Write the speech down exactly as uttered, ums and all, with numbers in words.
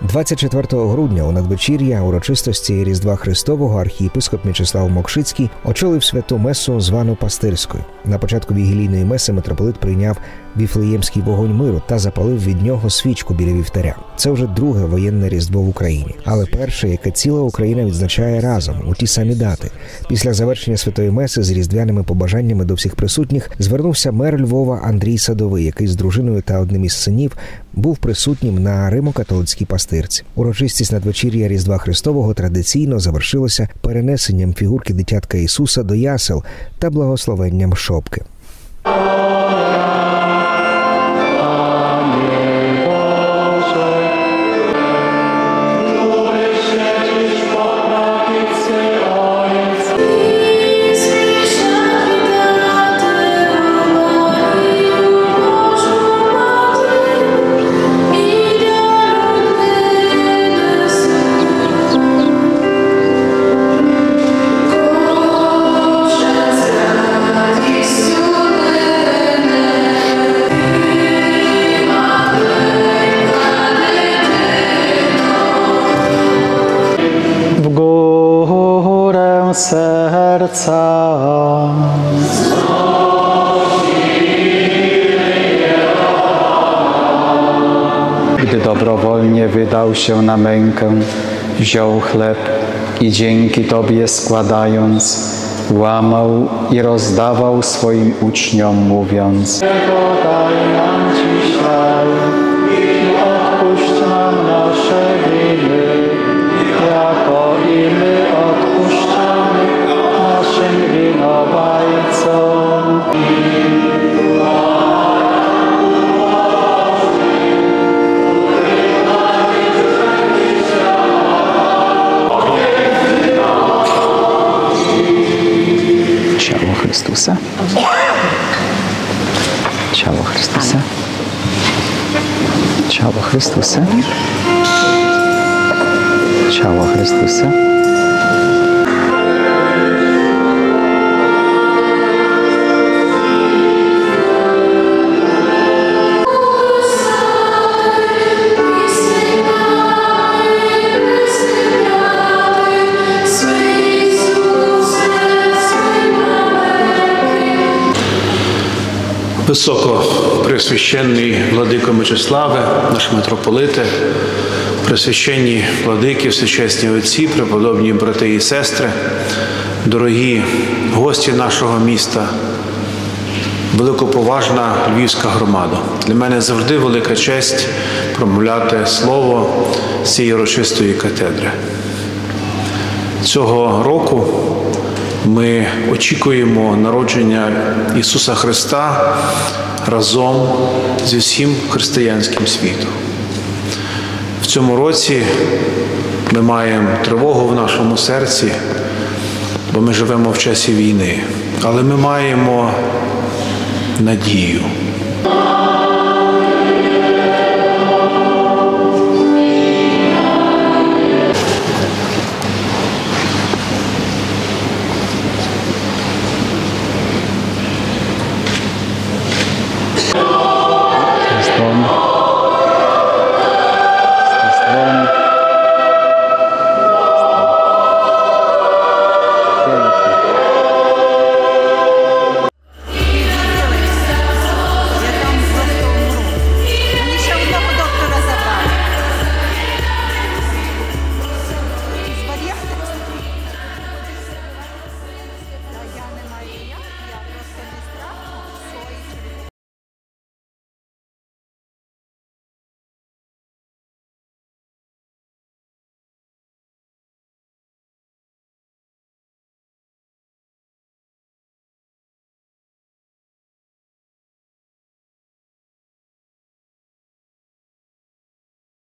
двадцять четвертого грудня у надвечір'я урочистості Різдва Христового архієпископ Мічеслав Мокшицький очолив святу месу, звану пастирською. На початку вігілійної меси митрополит прийняв віфлеємський вогонь миру та запалив від нього свічку біля вівтаря. Це вже друге воєнне Різдво в Україні, але перше, яке ціла Україна відзначає разом, у ті самі дати. Після завершення святої меси з різдвяними побажаннями до всіх присутніх звернувся мер Львова Андрій Садовий, який з дружиною та одним із синів був присутнім на римо-католицькій пастирці. Урочистість надвечір'я Різдва Христового традиційно завершилося перенесенням фігурки дитятка Ісуса до ясел та благословенням шопки. serca. Gdy dobrowolnie wydał się na mękę, wziął chleb i dzięki Tobie składając, łamał i rozdawał swoim uczniom, mówiąc: Daj nam dzisiaj i odpuść nam nasze winy, jako i my odpuszczamy naszym winowajcom. Ciało Chrystusa. Ciało Chrystusa. Ciało Chrystusa. Ciało Chrystusa. Високопреосвященний владико Мечиславе, наш митрополите, пресвященні владики, всечесні отці, преподобні брати і сестри, дорогі гості нашого міста, великоповажна львівська громада. Для мене завжди велика честь промовляти слово з цієї урочистої катедри. Цього року ми очікуємо народження Ісуса Христа разом зі всім християнським світом. В цьому році ми маємо тривогу в нашому серці, бо ми живемо в часі війни. Але ми маємо надію.